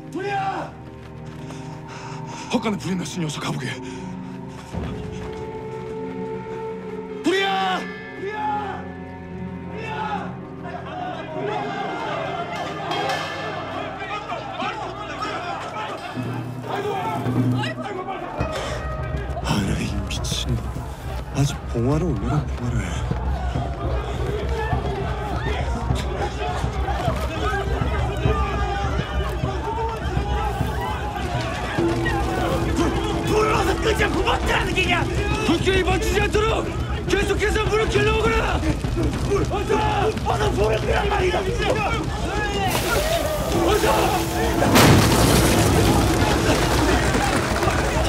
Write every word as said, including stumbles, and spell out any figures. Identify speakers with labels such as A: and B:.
A: 불이야! 헛간에 불이 났으니 어서 가보게. 불이야! 불이야! 불이야! 아라 이 미친. 아직 봉화를 올려라 봉화를.
B: 불러서 끄자 무법들하는 게냐!
A: 불길이 멈추지 않도록 계속해서 물을 길러오거라!
B: 어서! 어서 불을 끄란 말이다!